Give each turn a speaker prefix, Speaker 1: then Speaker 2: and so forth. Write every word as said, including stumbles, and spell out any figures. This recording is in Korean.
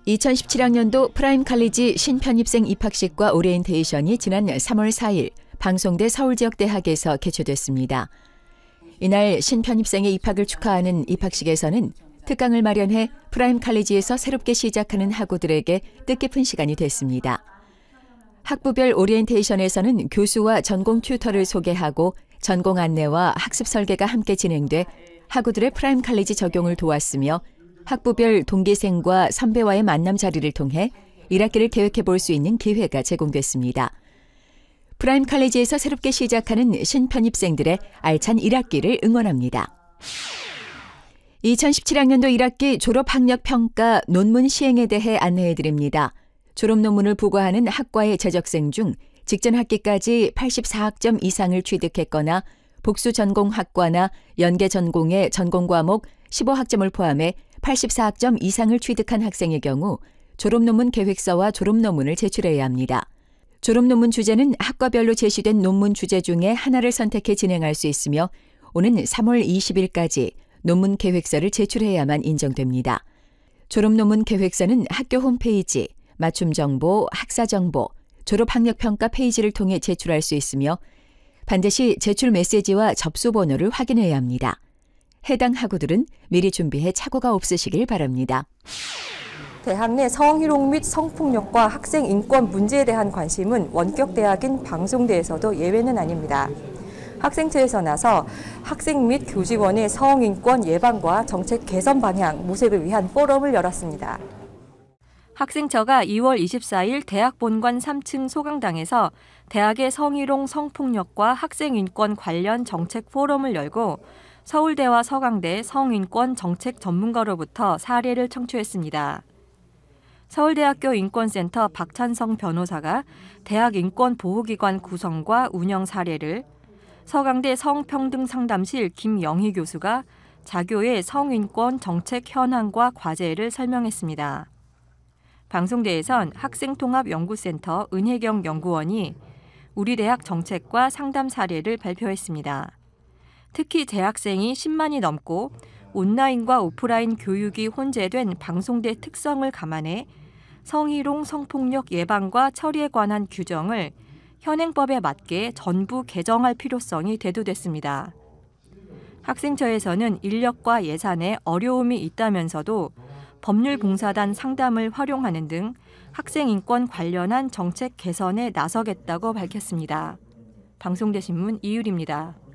Speaker 1: 이천십칠 학년도 프라임 칼리지 신편입생 입학식과 오리엔테이션이 지난 삼월 사일 방송대 서울지역대학에서 개최됐습니다. 이날 신편입생의 입학을 축하하는 입학식에서는 특강을 마련해 프라임 칼리지에서 새롭게 시작하는 학우들에게 뜻깊은 시간이 됐습니다. 학부별 오리엔테이션에서는 교수와 전공 튜터를 소개하고 전공 안내와 학습 설계가 함께 진행돼 학우들의 프라임 칼리지 적용을 도왔으며 학부별 동기생과 선배와의 만남 자리를 통해 일 학기를 계획해 볼 수 있는 기회가 제공됐습니다. 프라임 칼리지에서 새롭게 시작하는 신편입생들의 알찬 일 학기를 응원합니다. 이천십칠 학년도 일 학기 졸업학력평가 논문 시행에 대해 안내해 드립니다. 졸업 논문을 부과하는 학과의 재적생 중 직전 학기까지 팔십사 학점 이상을 취득했거나 복수 전공 학과나 연계 전공의 전공 과목 십오 학점을 포함해 팔십사 학점 이상을 취득한 학생의 경우 졸업 논문 계획서와 졸업 논문을 제출해야 합니다. 졸업 논문 주제는 학과별로 제시된 논문 주제 중에 하나를 선택해 진행할 수 있으며 오는 삼월 이십일까지 논문 계획서를 제출해야만 인정됩니다. 졸업 논문 계획서는 학교 홈페이지, 맞춤 정보, 학사 정보, 졸업 학력 평가 페이지를 통해 제출할 수 있으며 반드시 제출 메시지와 접수 번호를 확인해야 합니다. 해당 학우들은 미리 준비해 착오가 없으시길 바랍니다.
Speaker 2: 대학 내 성희롱 및 성폭력과 학생 인권 문제에 대한 관심은 원격 대학인 방송대에서도 예외는 아닙니다. 학생처에서 나서 학생 및 교직원의 성인권 예방과 정책 개선 방향 모색을 위한 포럼을 열었습니다.
Speaker 3: 학생처가 이월 이십사일 대학 본관 삼 층 소강당에서 대학의 성희롱 성폭력과 학생 인권 관련 정책 포럼을 열고 서울대와 서강대 성인권 정책 전문가로부터 사례를 청취했습니다. 서울대학교 인권센터 박찬성 변호사가 대학 인권보호기관 구성과 운영 사례를, 서강대 성평등상담실 김영희 교수가 자교의 성인권 정책 현황과 과제를 설명했습니다. 방송대에선 학생통합연구센터 은혜경 연구원이 우리 대학 정책과 상담 사례를 발표했습니다. 특히 재학생이 십만이 넘고 온라인과 오프라인 교육이 혼재된 방송대 특성을 감안해 성희롱 성폭력 예방과 처리에 관한 규정을 현행법에 맞게 전부 개정할 필요성이 대두됐습니다. 학생처에서는 인력과 예산에 어려움이 있다면서도 법률봉사단 상담을 활용하는 등 학생 인권 관련한 정책 개선에 나서겠다고 밝혔습니다. 방송대 신문 이율입니다.